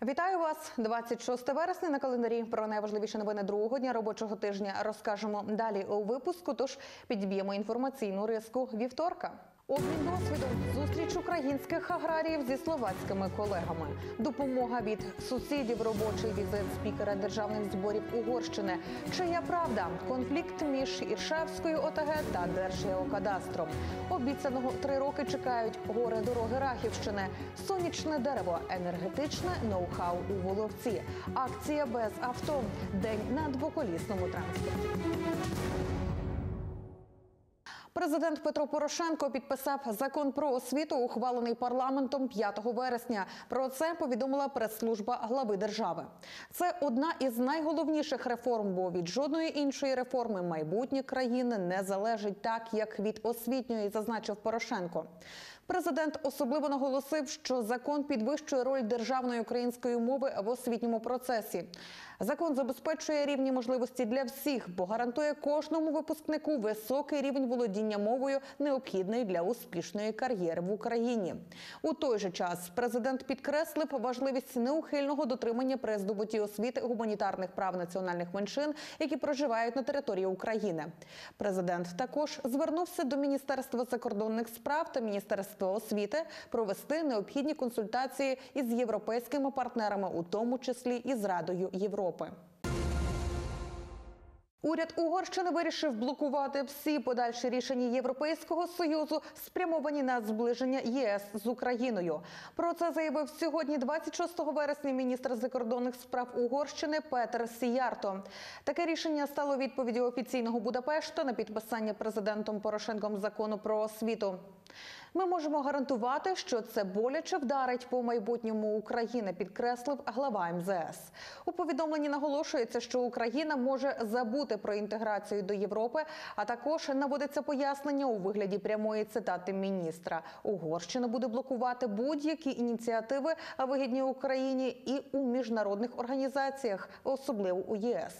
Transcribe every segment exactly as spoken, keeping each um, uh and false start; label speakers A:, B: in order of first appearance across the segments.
A: Вітаю вас! двадцять шосте вересня на календарі. Про найважливіші новини другого дня робочого тижня розкажемо далі у випуску, тож підб'ємо інформаційну риску вівторка. Обмін досвідом, зустріч українських аграріїв зі словацькими колегами, допомога від сусідів, робочий візит спікера державних зборів Угорщини. Чия правда? Конфлікт між Іршавською ОТГ та Держгеокадастром. Обіцяного три роки чекають гори дороги Рахівщини, сонячне дерево, енергетичне ноу-хау у Воловці, акція без авто, день на двоколісному транспорті. Президент Петро Порошенко підписав закон про освіту, ухвалений парламентом п'ятого вересня. Про це повідомила прес-служба глави держави. Це одна із найголовніших реформ, бо від жодної іншої реформи майбутнє країни не залежить так, як від освітньої, зазначив Порошенко. Президент особливо наголосив, що закон підвищує роль державної української мови в освітньому процесі. Закон забезпечує рівні можливості для всіх, бо гарантує кожному випускнику високий рівень володіння мовою, необхідний для успішної кар'єри в Україні. У той же час президент підкреслив важливість неухильного дотримання при здобутті освіти гуманітарних прав національних меншин, які проживають на території України. Президент також звернувся до Міністерства закордонних справ та Міністерства освіти провести необхідні консультації із європейськими партнерами, у тому числі і з Радою Європи. Уряд Угорщини вирішив блокувати всі подальші рішення Європейського Союзу, спрямовані на зближення ЄС з Україною. Про це заявив сьогодні, двадцять шостого вересня, міністр закордонних справ Угорщини Петер Сіярто. Таке рішення стало відповіддю офіційного Будапешта на підписання президентом Порошенком закону про освіту. Ми можемо гарантувати, що це боляче вдарить по майбутньому України, підкреслив глава ем зе ес. У повідомленні наголошується, що Україна може забути про інтеграцію до Європи, а також наводиться пояснення у вигляді прямої цитати міністра. Угорщина буде блокувати будь-які ініціативи, вигідні Україні і у міжнародних організаціях, особливо у ЄС.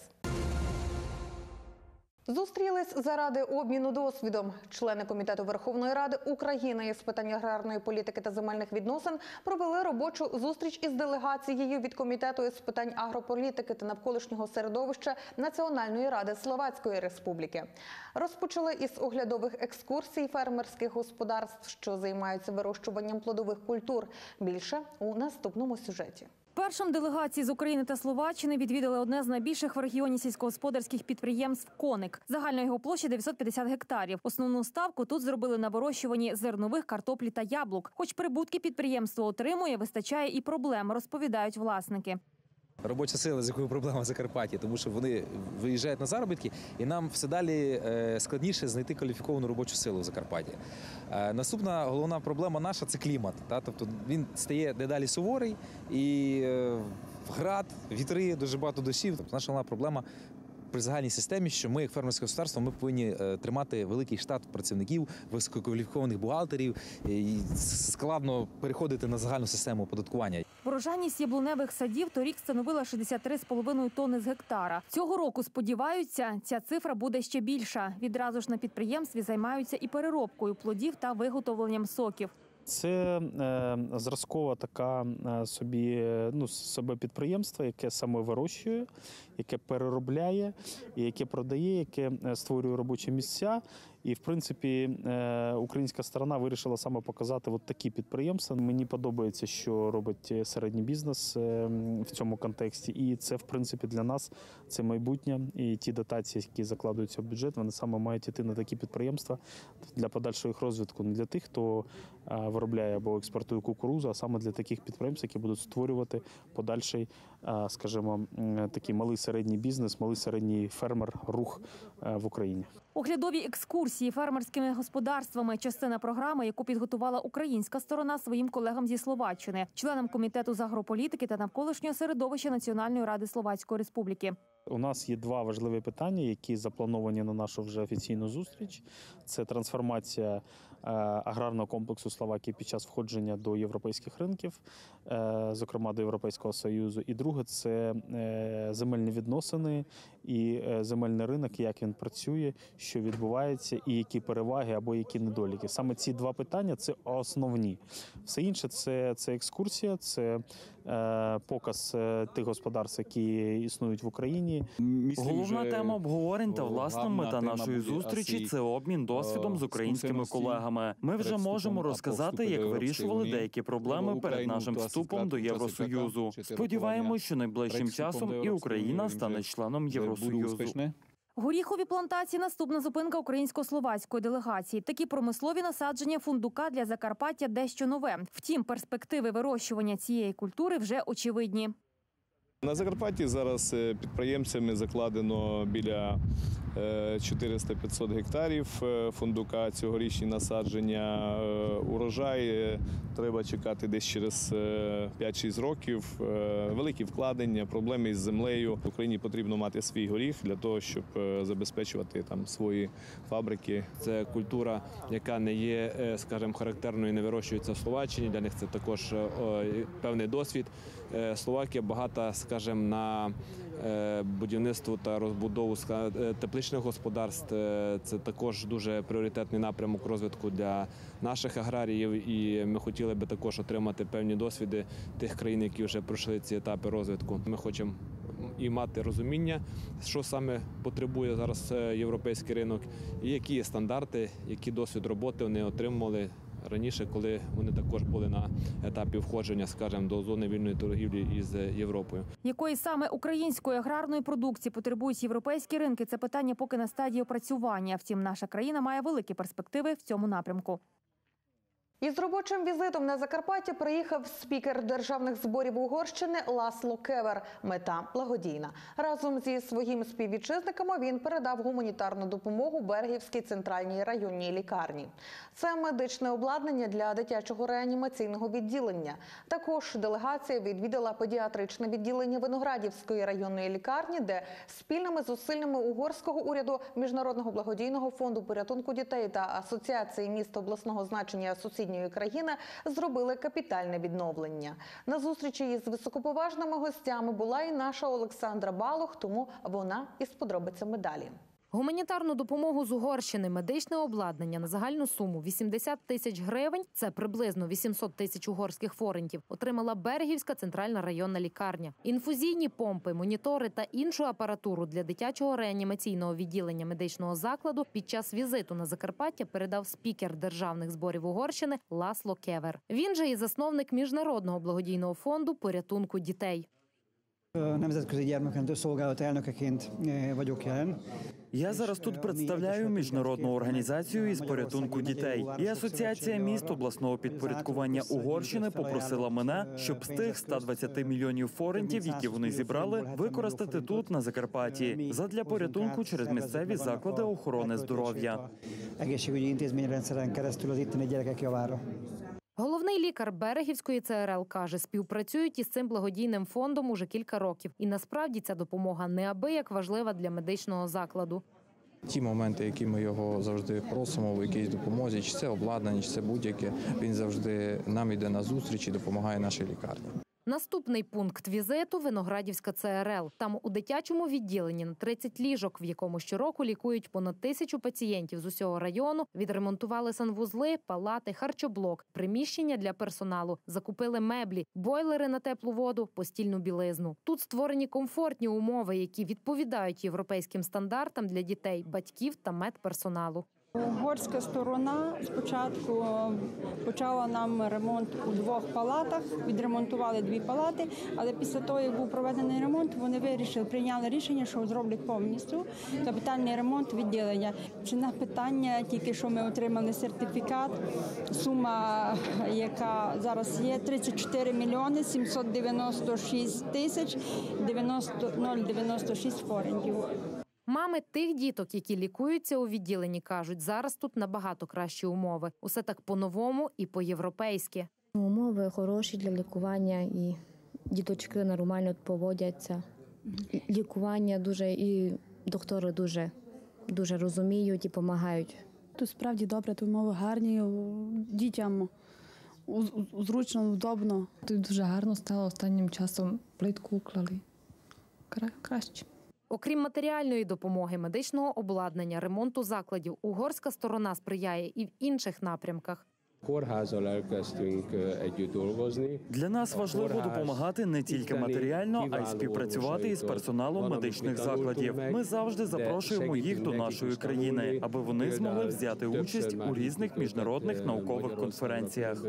A: Зустрілись заради обміну досвідом. Члени Комітету Верховної Ради України із питань аграрної політики та земельних відносин провели робочу зустріч із делегацією від Комітету із питань агрополітики та навколишнього середовища Національної ради Словацької Республіки. Розпочали із оглядових екскурсій фермерських господарств, що займаються вирощуванням плодових культур. Більше у наступному сюжеті.
B: Першим делегації з України та Словаччини відвідали одне з найбільших в регіоні сільськогосподарських підприємств «Коник». Загальна його площа дев'ятсот п'ятдесят гектарів. Основну ставку тут зробили на вирощуванні зернових, картоплі та яблук. Хоч прибутки підприємство отримує, вистачає і проблем, розповідають власники.
C: Робоча сила, з якою проблема в Закарпатті, тому що вони виїжджають на заробітки, і нам все далі складніше знайти кваліфіковану робочу силу в Закарпатті. Наступна головна проблема наша – це клімат. Тобто він стає дедалі суворий, і град, вітри, дуже багато дощів. Тобто наша головна проблема при загальній системі, що ми, як фермерське господарство, ми повинні тримати великий штат працівників, висококваліфікованих бухгалтерів, і складно переходити на загальну систему оподаткування.
B: Врожайність яблуневих садів торік становила шістдесят три з половиною тонни з гектара. Цього року, сподіваються, ця цифра буде ще більша. Відразу ж на підприємстві займаються і переробкою плодів та виготовленням соків.
D: Це е, зразкова така е, собі ну, себе підприємство, яке саме вирощує, яке переробляє, яке продає, яке створює робочі місця. І, в принципі, е, українська сторона вирішила саме показати от такі підприємства. Мені подобається, що робить середній бізнес е, в цьому контексті. І це, в принципі, для нас це майбутнє. І ті дотації, які закладуються в бюджет, вони саме мають йти на такі підприємства для подальшого їх розвитку. Не для тих, хто е, виробляє або експортує кукурудзу, а саме для таких підприємств, які будуть створювати подальший, е, скажімо, такий малий середній бізнес, малий середній фермер, рух е, в Україні.
B: Оглядові екскурсії фермерськими господарствами – частина програми, яку підготувала українська сторона своїм колегам зі Словаччини, членам Комітету з агрополітики та навколишнього середовища Національної ради Словацької Республіки.
D: У нас є два важливі питання, які заплановані на нашу вже офіційну зустріч. Це трансформація аграрного комплексу Словакії під час входження до європейських ринків, зокрема до Європейського Союзу. І друге – це земельні відносини і е, земельний ринок, як він працює, що відбувається, і які переваги або які недоліки. Саме ці два питання – це основні. Все інше – це, це екскурсія, це е, показ е, тих господарств, які існують в Україні.
E: Головна тема обговорень та власна мета нашої зустрічі – це обмін досвідом з українськими колегами. Ми вже можемо розказати, як вирішували деякі проблеми перед нашим вступом до Євросоюзу. Сподіваємось, що найближчим часом і Україна стане членом Євросоюзу.
B: Горіхові плантації – наступна зупинка українсько-словацької делегації. Такі промислові насадження фундука для Закарпаття – дещо нове. Втім, перспективи вирощування цієї культури вже очевидні.
F: На Закарпатті зараз підприємцями закладено біля чотириста-п'ятсот гектарів фундука, цьогорічні насадження. Урожай треба чекати десь через п'ять-шість років. Великі вкладення, проблеми із землею. В Україні потрібно мати свій горіх для того, щоб забезпечувати там свої фабрики.
G: Це культура, яка не є, скажімо, характерною, не вирощується в Словаччині. Для них це також певний досвід. Словакія багата, скажімо, на будівництво та розбудову тепличних господарств. Це також дуже пріоритетний напрямок розвитку для наших аграріїв. І ми хотіли би також отримати певні досвіди тих країн, які вже пройшли ці етапи розвитку. Ми хочемо і мати розуміння, що саме потребує зараз європейський ринок, і які є стандарти, який досвід роботи вони отримували раніше, коли вони також були на етапі входження, скажімо, до зони вільної торгівлі із Європою.
B: Якої саме української аграрної продукції потребують європейські ринки – це питання поки на стадії опрацювання. Втім, наша країна має великі перспективи в цьому напрямку.
A: Із робочим візитом на Закарпаття приїхав спікер державних зборів Угорщини Ласло Кевер. Мета – благодійна. Разом зі своїм співвітчизниками він передав гуманітарну допомогу Берегівській центральній районній лікарні. Це медичне обладнання для дитячого реанімаційного відділення. Також делегація відвідала педіатричне відділення Виноградівської районної лікарні, де спільними зусиллями угорського уряду, Міжнародного благодійного фонду порятунку дітей та Асоціації міст обласного значення сусідньої країни зробили капітальне відновлення. На зустрічі із високоповажними гостями була і наша Олександра Балух, тому вона із подробицями далі.
H: Гуманітарну допомогу з Угорщини, медичне обладнання на загальну суму вісімдесят тисяч гривень, це приблизно вісімсот тисяч угорських форинтів, отримала Берегівська центральна районна лікарня. Інфузійні помпи, монітори та іншу апаратуру для дитячого реанімаційного відділення медичного закладу під час візиту на Закарпаття передав спікер державних зборів Угорщини Ласло Кевер. Він же і засновник Міжнародного благодійного фонду порятунку дітей.
I: Nemzetközi Gyermekmentő Szolgálat elnökeként vagyok jelen.
E: Я зараз тут представляю міжнародну організацію із порятунку дітей. І Асоціація міст обласного підпорядкування Угорщини попросила мене, щоб з тих ста двадцяти мільйонів форинтів, які вони зібрали, використати тут, на Закарпатті, задля порятунку через місцеві заклади охорони здоров'я.
I: Egészségügyi intézményrendszeren keresztül az itteni gyerekek javára.
H: Головний лікар Берегівської ЦРЛ каже, співпрацюють із цим благодійним фондом уже кілька років. І насправді ця допомога неабияк важлива для медичного закладу.
J: Ті моменти, які ми його завжди просимо в якійсь допомозі, чи це обладнання, чи це будь-яке, він завжди нам йде на зустріч і допомагає нашій лікарні.
H: Наступний пункт візиту – Виноградівська ЦРЛ. Там у дитячому відділенні на тридцять ліжок, в якому щороку лікують понад тисячу пацієнтів з усього району, відремонтували санвузли, палати, харчоблок, приміщення для персоналу, закупили меблі, бойлери на теплу воду, постільну білизну. Тут створені комфортні умови, які відповідають європейським стандартам для дітей, батьків та медперсоналу.
K: Угорська сторона спочатку почала нам ремонт у двох палатах, відремонтували дві палати, але після того, як був проведений ремонт, вони вирішили, прийняли рішення, що зроблять повністю капітальний ремонт відділення. Ціна питання, тільки що ми отримали сертифікат, сума, яка зараз є, тридцять чотири мільйони сімсот дев'яносто шість тисяч нуль дев'яносто шість форинтів.
H: Мами тих діток, які лікуються у відділенні, кажуть, зараз тут набагато кращі умови. Усе так по-новому і по-європейськи.
L: Умови хороші для лікування і діточки нормально поводяться. Лікування дуже і доктори дуже, дуже розуміють і допомагають.
M: Тут справді добре, тут умови гарні, дітям зручно, удобно.
N: Тут дуже гарно стало останнім часом, плитку уклали. Краще.
H: Окрім матеріальної допомоги, медичного обладнання, ремонту закладів, угорська сторона сприяє і в інших напрямках.
E: Для нас важливо допомагати не тільки матеріально, а й співпрацювати із персоналом медичних закладів. Ми завжди запрошуємо їх до нашої країни, аби вони змогли взяти участь у різних міжнародних наукових конференціях.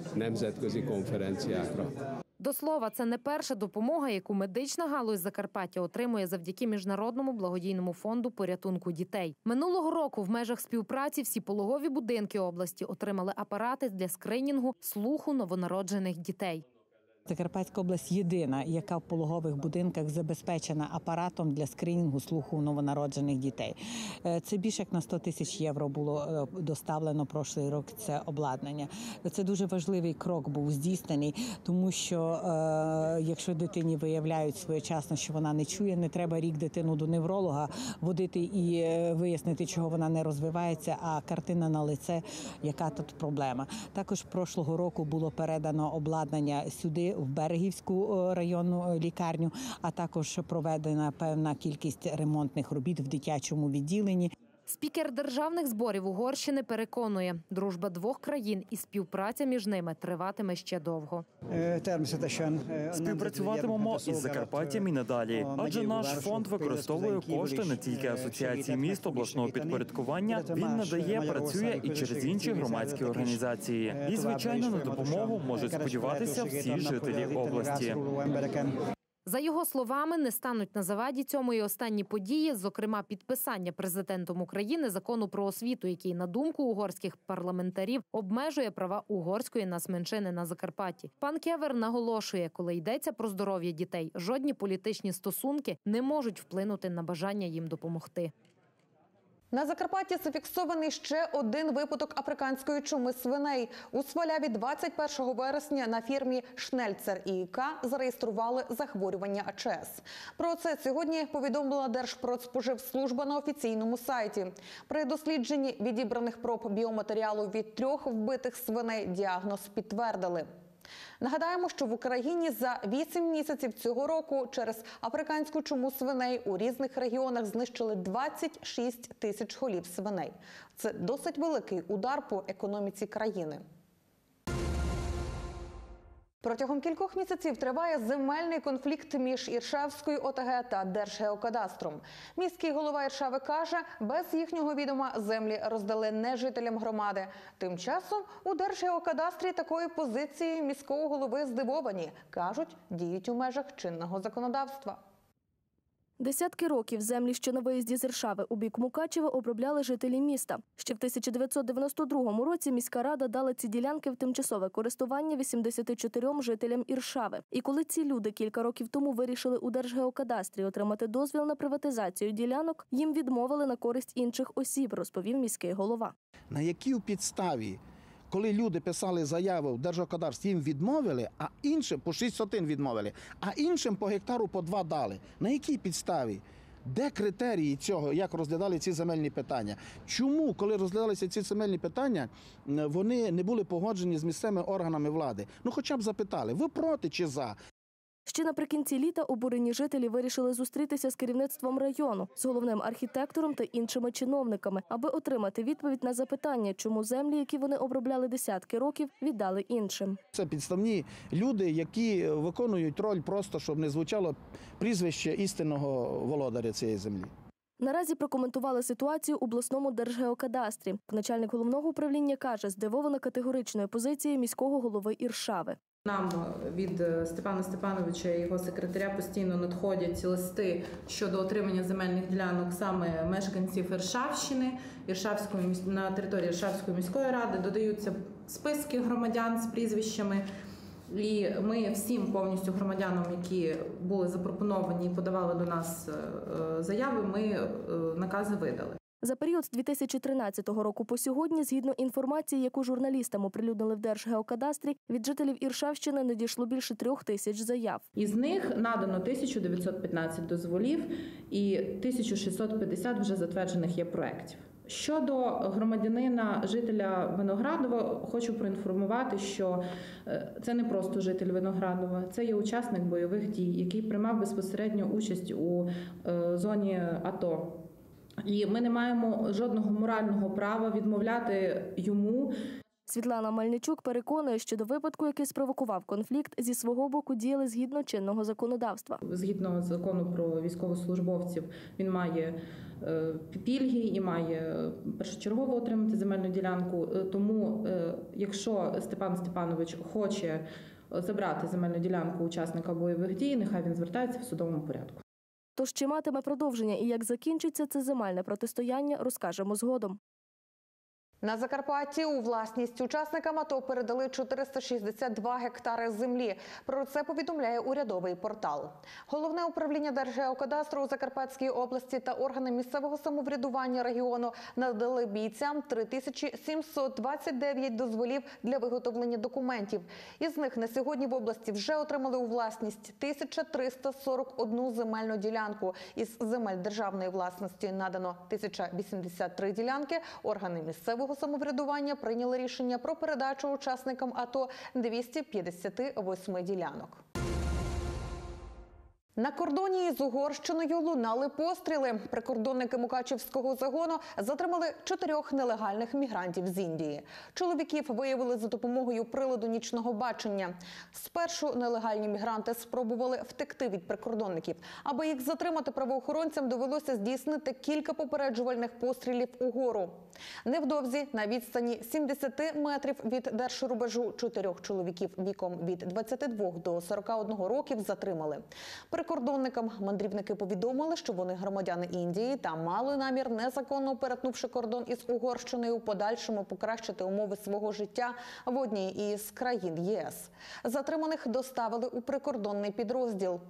H: До слова, це не перша допомога, яку медична галузь Закарпаття отримує завдяки Міжнародному благодійному фонду порятунку дітей. Минулого року в межах співпраці всі пологові будинки області отримали апарати для скринінгу слуху новонароджених дітей.
N: Закарпатська область єдина, яка в пологових будинках забезпечена апаратом для скринінгу слуху у новонароджених дітей. Це більше як на сто тисяч євро було доставлено прошлий рік це обладнання. Це дуже важливий крок був здійснений, тому що е, якщо дитині виявляють своєчасно, що вона не чує, не треба рік дитину до невролога водити і вияснити, чого вона не розвивається, а картина на лице, яка тут проблема. Також прошлого року було передано обладнання сюди, в Берегівську районну лікарню, а також проведена певна кількість ремонтних робіт в дитячому відділенні.
H: Спікер державних зборів Угорщини переконує, дружба двох країн і співпраця між ними триватиме ще довго.
E: Співпрацюватимемо із Закарпаттям і надалі, адже наш фонд використовує кошти не тільки Асоціації міст обласного підпорядкування, він надає, працює і через інші громадські організації. І, звичайно, на допомогу можуть сподіватися всі жителі області.
H: За його словами, не стануть на заваді цьому і останні події, зокрема підписання президентом України закону про освіту, який, на думку угорських парламентарів, обмежує права угорської нацменшини на Закарпатті. Пан Кевер наголошує, коли йдеться про здоров'я дітей, жодні політичні стосунки не можуть вплинути на бажання їм допомогти.
A: На Закарпатті зафіксований ще один випадок африканської чуми свиней. У Сваляві двадцять першого вересня на фірмі «Шнельцер і ІК» зареєстрували захворювання А Ч С. Про це сьогодні повідомила Держпродспоживслужба на офіційному сайті. При дослідженні відібраних проб біоматеріалу від трьох вбитих свиней діагноз підтвердили. Нагадаємо, що в Україні за вісім місяців цього року через африканську чуму свиней у різних регіонах знищили двадцять шість тисяч голів свиней. Це досить великий удар по економіці країни. Протягом кількох місяців триває земельний конфлікт між Іршавською О Те Ге та Держгеокадастром. Міський голова Іршави каже, без їхнього відома землі роздали не жителям громади. Тим часом у Держгеокадастрі такої позиції міського голови здивовані. Кажуть, діють у межах чинного законодавства.
O: Десятки років землі, що на виїзді з Іршави у бік Мукачева, обробляли жителі міста. Ще в тисяча дев'ятсот дев'яносто другому році міська рада дала ці ділянки в тимчасове користування вісімдесяти чотирьом жителям Іршави. І коли ці люди кілька років тому вирішили у Держгеокадастрі отримати дозвіл на приватизацію ділянок, їм відмовили на користь інших осіб, розповів міський голова.
P: На якій підставі? Коли люди писали заяви в Держгеокадастрі, їм відмовили, а іншим по шість сотин відмовили, а іншим по гектару по два дали. На якій підставі? Де критерії цього, як розглядали ці земельні питання? Чому, коли розглядалися ці земельні питання, вони не були погоджені з місцевими органами влади? Ну хоча б запитали, ви проти чи за?
O: Ще наприкінці літа обурені жителі вирішили зустрітися з керівництвом району, з головним архітектором та іншими чиновниками, аби отримати відповідь на запитання, чому землі, які вони обробляли десятки років, віддали іншим.
P: Це підставні люди, які виконують роль просто, щоб не звучало прізвище істинного володаря цієї землі.
O: Наразі прокоментували ситуацію у обласному Держгеокадастрі. Начальник головного управління каже, здивована категоричною позицією міського голови Іршави.
Q: Нам від Степана Степановича і його секретаря постійно надходять листи щодо отримання земельних ділянок саме мешканців Іршавщини, Іршавської, на території Іршавської міської ради, додаються списки громадян з прізвищами. І ми всім повністю громадянам, які були запропоновані і подавали до нас заяви, ми накази видали.
O: За період з дві тисячі тринадцятого року по сьогодні, згідно інформації, яку журналістам оприлюднили в Держгеокадастрі, від жителів Іршавщини надійшло більше трьох тисяч заяв.
Q: Із них надано тисяча дев'ятсот п'ятнадцять дозволів і тисяча шістсот п'ятдесят вже затверджених є проєктів. Щодо громадянина, жителя Виноградова, хочу проінформувати, що це не просто житель Виноградова, це є учасник бойових дій, який приймав безпосередньо участь у зоні АТО. І ми не маємо жодного морального права відмовляти йому.
O: Світлана Мельничук переконує, що до випадку, який спровокував конфлікт, зі свого боку діяли згідно чинного законодавства.
Q: Згідно закону про військовослужбовців, він має пільги і має першочергово отримати земельну ділянку. Тому, якщо Степан Степанович хоче забрати земельну ділянку учасника бойових дій, нехай він звертається в судовому порядку.
O: Тож чи матиме продовження і як закінчиться це земельне протистояння, розкажемо згодом.
A: На Закарпатті у власність учасникам АТО передали чотириста шістдесят два гектари землі. Про це повідомляє урядовий портал. Головне управління Держгеокадастру у Закарпатській області та органи місцевого самоврядування регіону надали бійцям три тисячі сімсот двадцять дев'ять дозволів для виготовлення документів. Із них на сьогодні в області вже отримали у власність тисяча триста сорок одну земельну ділянку. Із земель державної власності надано тисяча вісімдесят три ділянки. Органи місцевого самоврядування прийняли рішення про передачу учасникам АТО двісті п'ятдесят вісім ділянок. На кордоні із Угорщиною лунали постріли. Прикордонники Мукачівського загону затримали чотирьох нелегальних мігрантів з Індії. Чоловіків виявили за допомогою приладу нічного бачення. Спершу нелегальні мігранти спробували втекти від прикордонників. Аби їх затримати, правоохоронцям довелося здійснити кілька попереджувальних пострілів угору. Невдовзі на відстані сімдесят метрів від держрубежу чотирьох чоловіків віком від двадцяти двох до сорока одного років затримали. Прикордонникам мандрівники повідомили, що вони громадяни Індії та мали намір, незаконно перетнувши кордон із Угорщиною, у подальшому покращити умови свого життя в одній із країн ЄС. Затриманих доставили у прикордонний підрозділ.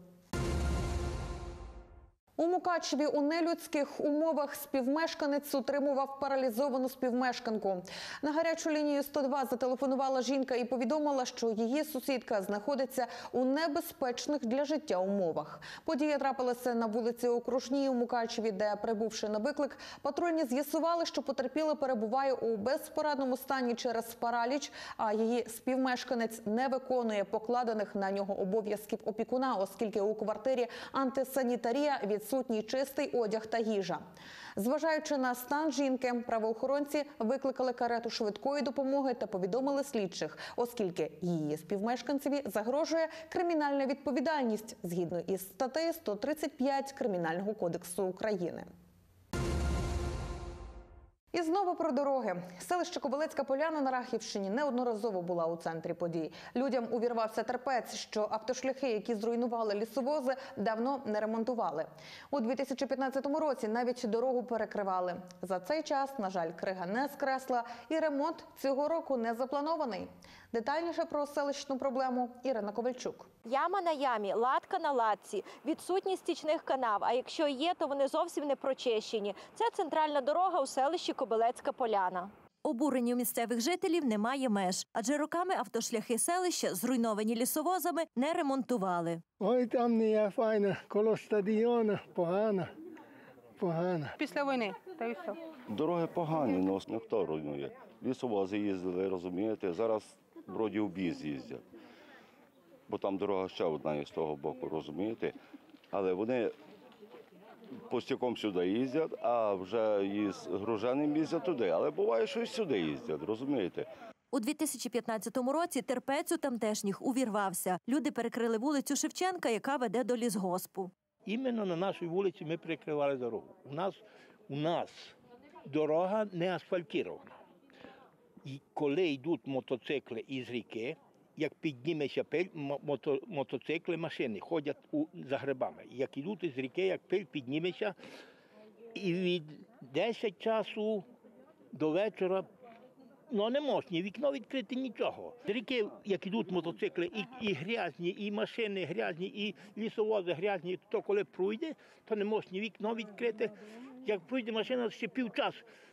A: У Мукачеві у нелюдських умовах співмешканець утримував паралізовану співмешканку. На гарячу лінію сто два зателефонувала жінка і повідомила, що її сусідка знаходиться у небезпечних для життя умовах. Подія трапилася на вулиці Окружній у Мукачеві, де, прибувши на виклик, патрульні з'ясували, що потерпіла перебуває у безпорадному стані через параліч, а її співмешканець не виконує покладених на нього обов'язків опікуна, оскільки у квартирі антисанітарія, відсутній чистий одяг та їжа. Зважаючи на стан жінки, правоохоронці викликали карету швидкої допомоги та повідомили слідчих, оскільки її співмешканцеві загрожує кримінальна відповідальність згідно із статтею сто тридцять п'ять Кримінального кодексу України. І знову про дороги. Селище Кобилецька Поляна на Рахівщині неодноразово була у центрі подій. Людям увірвався терпець, що автошляхи, які зруйнували лісовози, давно не ремонтували. У дві тисячі п'ятнадцятому році навіть дорогу перекривали. За цей час, на жаль, крига не скресла і ремонт цього року не запланований. Детальніше про селищну проблему Ірина Ковальчук.
R: Яма на ямі, латка на латці, відсутність стічних канав, а якщо є, то вони зовсім не прочищені. Це центральна дорога у селищі Кобилецька Поляна.
S: Обуренню місцевих жителів немає меж, адже роками автошляхи селища, зруйновані лісовозами, не ремонтували.
T: Ой, там не є файна, коло стадіона, погана, погана.
U: Після війни, та й все.
V: Дороги погані, але ніхто руйнує. Лісовози їздили, розумієте, зараз вроді об'їзд їздять. Бо там дорога ще одна є з того боку, розумієте. Але вони пустяком сюди їздять, а вже із груженим їздять туди. Але буває, що і сюди їздять, розумієте.
S: У дві тисячі п'ятнадцятому році терпець у тамтешніх увірвався. Люди перекрили вулицю Шевченка, яка веде до лісгоспу.
W: Іменно на нашій вулиці ми перекривали дорогу. У нас, у нас дорога не асфальтована. І коли йдуть мотоцикли із ріки, як підніметься пиль, мото, мотоцикли, машини ходять у, за грибами. Як йдуть із ріки, як пиль підніметься, і від десять часу до вечора, ну не можна, ні вікно відкрити, нічого. З ріки, як йдуть мотоцикли, і, і грязні, і машини грязні, і лісовози грязні, то коли пройде, то не можна ні вікно відкрити. Як пройде машина, ще півчас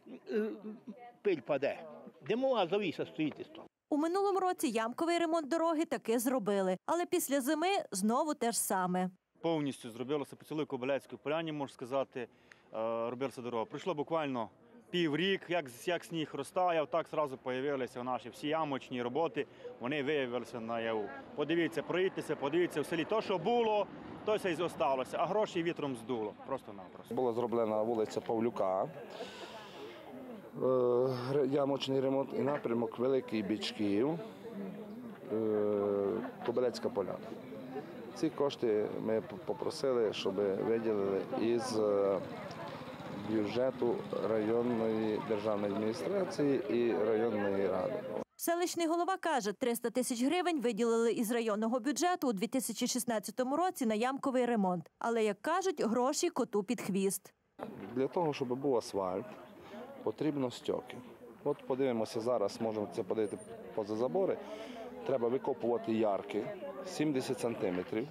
W: пиль паде. Димова завіса стоїть.
S: У минулому році ямковий ремонт дороги таки зробили, але після зими знову те ж саме.
X: Повністю зробилося по цілій Кобилецькій Поляні, можна сказати, робилася дорога. Пройшло буквально
C: піврік, як, як сніг розтаяв, так одразу з'явилися наші всі ямочні роботи, вони виявилися наяву. Подивіться, проїдьтеся, подивіться в селі, то, що було, то все й зосталося, а гроші вітром здуло, просто-напросто.
D: Була зроблена вулиця Павлюка, ямочний ремонт і напрямок Великий Бичків, Кобилецька Поляна. Ці кошти ми попросили, щоб виділили із бюджету районної державної адміністрації і районної ради.
S: Селищний голова каже, триста тисяч гривень виділили із районного бюджету у дві тисячі шістнадцятому році на ямковий ремонт. Але, як кажуть, гроші коту під хвіст.
D: Для того, щоб був асфальт, потрібно стьоки. От подивимося зараз, можемо це подивити поза забори. Треба викопувати ярки сімдесят сантиметрів.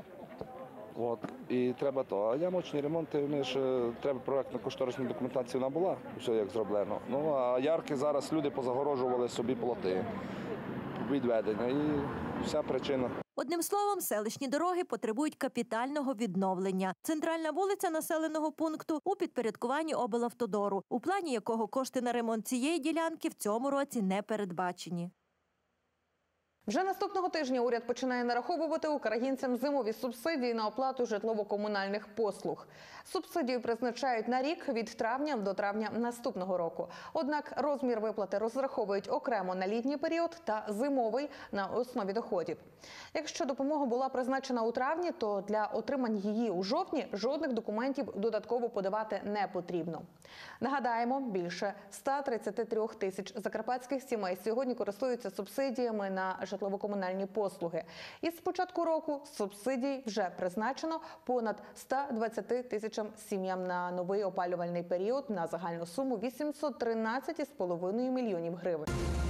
D: От. І треба то. А ямочні ремонти, вони ж, треба проєктно-кошторисна документація, вона була, все як зроблено. Ну, а ярки зараз люди позагорожували собі плоти, відведення і вся причина.
S: Одним словом, селищні дороги потребують капітального відновлення. Центральна вулиця населеного пункту у підпорядкуванні облавтодору, у плані якого кошти на ремонт цієї ділянки в цьому році не передбачені.
A: Вже наступного тижня уряд починає нараховувати українцям зимові субсидії на оплату житлово-комунальних послуг. Субсидію призначають на рік від травня до травня наступного року. Однак розмір виплати розраховують окремо на літній період та зимовий на основі доходів. Якщо допомога була призначена у травні, то для отримання її у жовтні жодних документів додатково подавати не потрібно. Нагадаємо, більше ста тридцяти трьох тисяч закарпатських сімей сьогодні користуються субсидіями на житлово-комунальні послуги. Із початку року субсидій вже призначено понад ста двадцяти тисячам сім'ям на новий опалювальний період на загальну суму вісімсот тринадцять цілих п'ять десятих мільйонів гривень.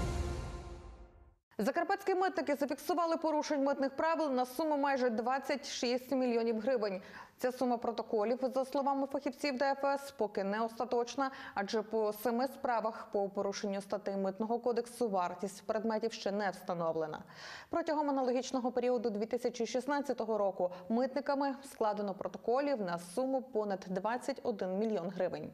A: Закарпатські митники зафіксували порушень митних правил на суму майже двадцять шість мільйонів гривень. Ця сума протоколів, за словами фахівців Д Ф С, поки не остаточна, адже по семи справах по порушенню статей Митного кодексу вартість предметів ще не встановлена. Протягом аналогічного періоду дві тисячі шістнадцятого року митниками складено протоколів на суму понад двадцять один мільйон гривень.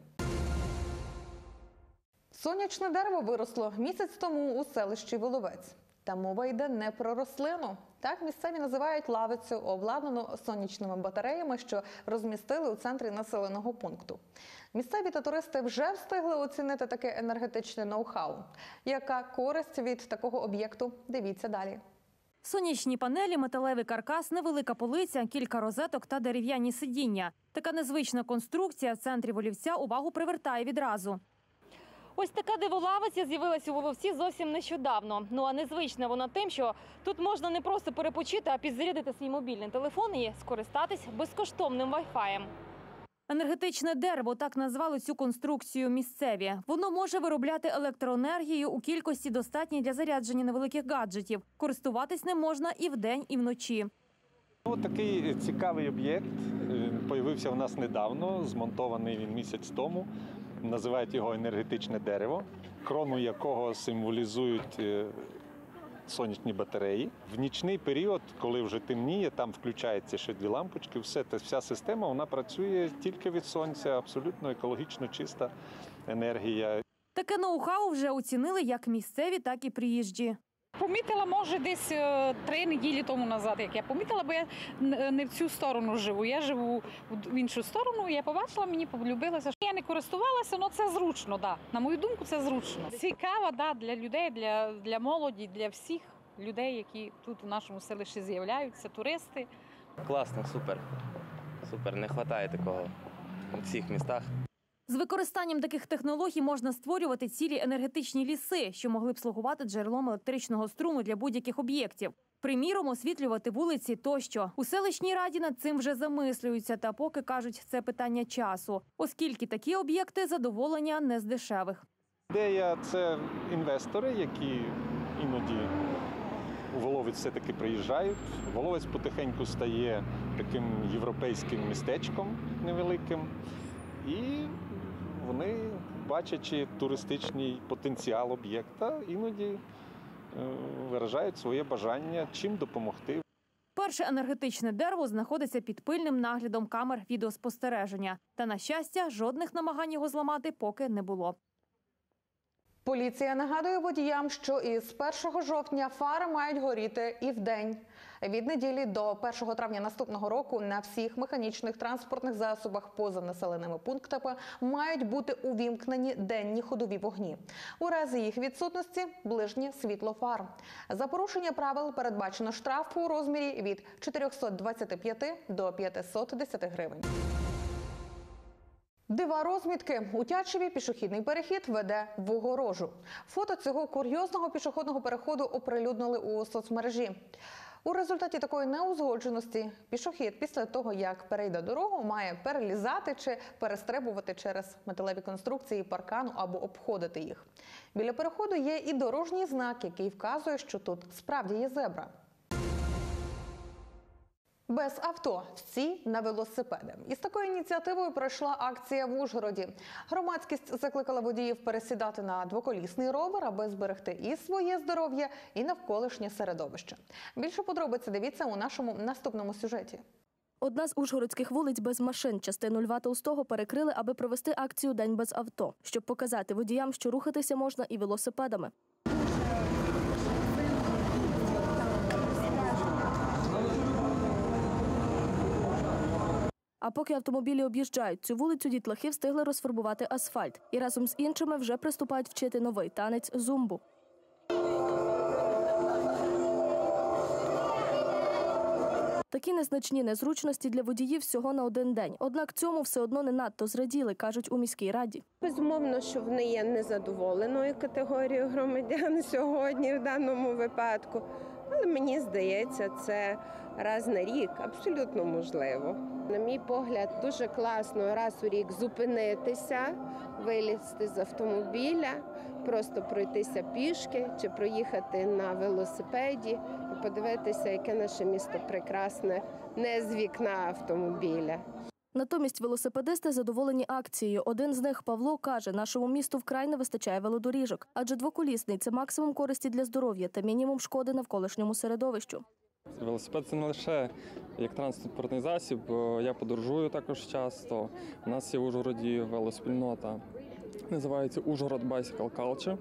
A: Сонячне дерево виросло місяць тому у селищі Воловець. Та мова йде не про рослину. Так місцеві називають лавицю, обладнану сонячними батареями, що розмістили у центрі населеного пункту. Місцеві та туристи вже встигли оцінити таке енергетичне ноу-хау. Яка користь від такого об'єкту? Дивіться далі.
B: Сонячні панелі, металевий каркас, невелика полиця, кілька розеток та дерев'яні сидіння. Така незвична конструкція в центрі Волівця увагу привертає відразу.
U: Ось така диволавиця з'явилася у Воловці зовсім нещодавно. Ну а незвична вона тим, що тут можна не просто перепочити, а підзарядити свій мобільний телефон і скористатись безкоштовним вайфаєм.
B: Енергетичне дерево – так назвали цю конструкцію місцеві. Воно може виробляти електроенергію у кількості достатній для зарядження невеликих гаджетів. Користуватись ним можна і вдень, і вночі.
X: Ось такий цікавий об'єкт з'явився у нас недавно, змонтований він місяць тому. Називають його енергетичне дерево, крону якого символізують сонячні батареї. В нічний період, коли вже темніє, там включаються ще дві лампочки, все, вся система вона працює тільки від сонця, абсолютно екологічно чиста енергія.
B: Таке ноу-хау вже оцінили як місцеві, так і приїжджі.
Y: Помітила, може, десь три неділі тому назад, як я помітила, бо я не в цю сторону живу. Я живу в іншу сторону, я побачила, мені полюбилося. Я не користувалася, але це зручно, да. На мою думку, це зручно. Цікаво, да, для людей, для, для молоді, для всіх людей, які тут у нашому селищі з'являються, туристи.
Z: Класно, супер. Супер, не вистачає такого у всіх містах.
B: З використанням таких технологій можна створювати цілі енергетичні ліси, що могли б слугувати джерелом електричного струму для будь-яких об'єктів. Приміром, освітлювати вулиці тощо. У селищній раді над цим вже замислюються, та поки, кажуть, це питання часу, оскільки такі об'єкти задоволення не з дешевих.
X: Ідея – це інвестори, які іноді у Воловець все-таки приїжджають. Воловець потихеньку стає таким європейським містечком невеликим. І вони, бачачи туристичний потенціал об'єкта, іноді виражають своє бажання, чим допомогти.
B: Вперше енергетичне дерево знаходиться під пильним наглядом камер відеоспостереження. Та, на щастя, жодних намагань його зламати поки не було.
A: Поліція нагадує водіям, що із першого жовтня фари мають горіти і вдень. Від неділі до першого травня наступного року на всіх механічних транспортних засобах поза населеними пунктами мають бути увімкнені денні ходові вогні. У разі їх відсутності – ближнє світло фар. За порушення правил передбачено штраф у розмірі від чотирьохсот двадцяти п'яти до п'ятисот десяти гривень. Дива розмітки. У Тячеві пішохідний перехід веде в огорожу. Фото цього курйозного пішохідного переходу оприлюднили у соцмережі. У результаті такої неузгодженості пішохід після того, як перейде дорогу, має перелізати чи перестрибувати через металеві конструкції паркану або обходити їх. Біля переходу є і дорожній знак, який вказує, що тут справді є зебра. Без авто – всі на велосипеди. Із такою ініціативою пройшла акція в Ужгороді. Громадськість закликала водіїв пересідати на двоколісний ровер, аби зберегти і своє здоров'я, і навколишнє середовище. Більше подробиць дивіться у нашому наступному сюжеті.
O: Одна з ужгородських вулиць без машин. Частину Льва Толстого перекрили, аби провести акцію «День без авто», щоб показати водіям, що рухатися можна і велосипедами. А поки автомобілі об'їжджають цю вулицю, дітлахи встигли розфарбувати асфальт. І разом з іншими вже приступають вчити новий танець зумбу. Такі незначні незручності для водіїв всього на один день. Однак цьому все одно не надто зраділи, кажуть у міській раді.
F: Безумовно, що вони є незадоволеною категорією громадян сьогодні в даному випадку. Але мені здається, це раз на рік абсолютно можливо. На мій погляд, дуже класно раз у рік зупинитися, вилізти з автомобіля, просто пройтися пішки чи проїхати на велосипеді і подивитися, яке наше місто прекрасне, не з вікна автомобіля.
O: Натомість велосипедисти задоволені акцією. Один з них, Павло, каже, нашому місту вкрай не вистачає велодоріжок. Адже двоколісний – це максимум користі для здоров'я та мінімум шкоди навколишньому середовищу.
G: Велосипед – це не лише як транспортний засіб. Я подорожую також часто. У нас є в Ужгороді велоспільнота. Називається Ужгород Bicycle Culture.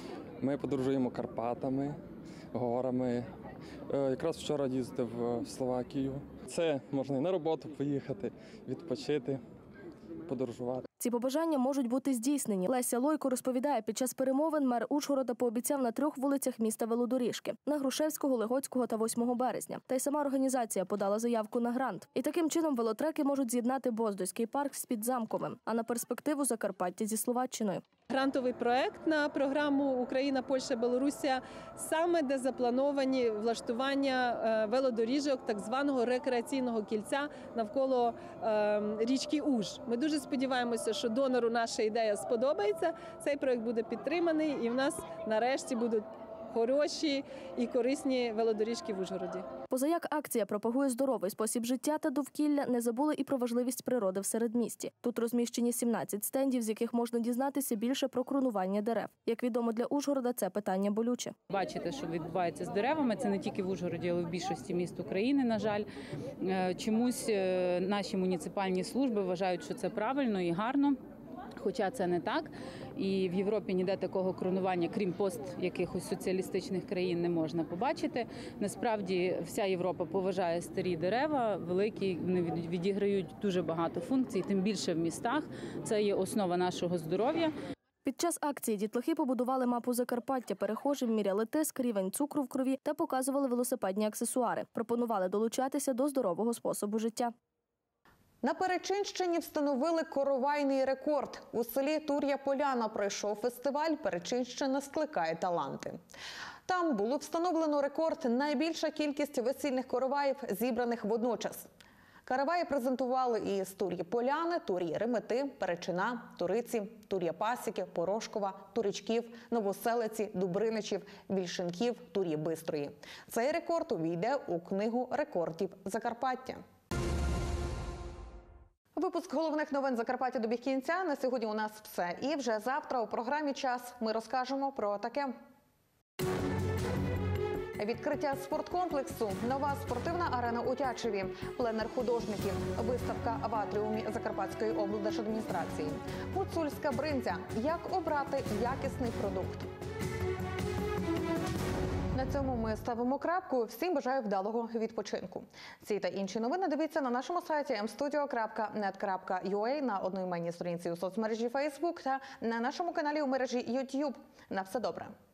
G: Ми подорожуємо Карпатами, горами. Якраз вчора їздив в Словакію. Це можна і на роботу поїхати, відпочити, подорожувати.
O: Ці побажання можуть бути здійснені. Леся Лойко розповідає, під час перемовин мер Ужгорода пообіцяв на трьох вулицях міста велодоріжки – на Грушевського, Легоцького та восьмого березня. Та й сама організація подала заявку на грант. І таким чином велотреки можуть з'єднати Боздойський парк з Підзамковим, а на перспективу Закарпаття зі Словаччиною.
I: Грантовий проект на програму «Україна, Польща, Білорусія» саме де заплановані влаштування велодоріжок так званого рекреаційного кільця навколо е, річки Уж. Ми дуже сподіваємося, що донору наша ідея сподобається, цей проект буде підтриманий і в нас нарешті будуть хороші і корисні велодоріжки в Ужгороді.
O: Позаяк акція пропагує здоровий спосіб життя та довкілля, не забули і про важливість природи в середмісті. Тут розміщені сімнадцять стендів, з яких можна дізнатися більше про кронування дерев. Як відомо, для Ужгорода це питання болюче.
J: Бачите, що відбувається з деревами, це не тільки в Ужгороді, але й в більшості міст України, на жаль. Чомусь наші муніципальні служби вважають, що це правильно і гарно. Хоча це не так. І в Європі ніде такого кронування, крім пост якихось соціалістичних країн, не можна побачити. Насправді вся Європа поважає старі дерева, великі, вони відіграють дуже багато функцій, тим більше в містах. Це є основа нашого здоров'я.
O: Під час акції дітлахи побудували мапу Закарпаття, перехожим міряли тиск, рівень цукру в крові та показували велосипедні аксесуари. Пропонували долучатися до здорового способу життя.
A: На Перечинщині встановили коровайний рекорд. У селі Тур'я-Поляна пройшов фестиваль «Перечинщина скликає таланти». Там було встановлено рекорд – найбільша кількість весільних короваїв, зібраних водночас. Караваї презентували із Тур'ї-Поляни, Тур'ї-Ремети, Перечина, Туриці, Тур'я-Пасіки, Порошкова, Туричків, Новоселиці, Дубриничів, Вільшинків, Тур'ї-Бистрої. Цей рекорд увійде у книгу рекордів Закарпаття. Випуск головних новин Закарпаття добіг кінця. На сьогодні у нас все. І вже завтра у програмі «Час» ми розкажемо про таке. Відкриття спорткомплексу, нова спортивна арена у Тячеві, пленер художників, виставка в атріумі Закарпатської облдержадміністрації, гуцульська бринзя, як обрати якісний продукт. На цьому ми ставимо крапку. Всім бажаю вдалого відпочинку. Ці та інші новини дивіться на нашому сайті ем студіо крапка нет крапка ю а, на одноіменній сторінці у соцмережі Facebook та на нашому каналі у мережі YouTube. На все добре.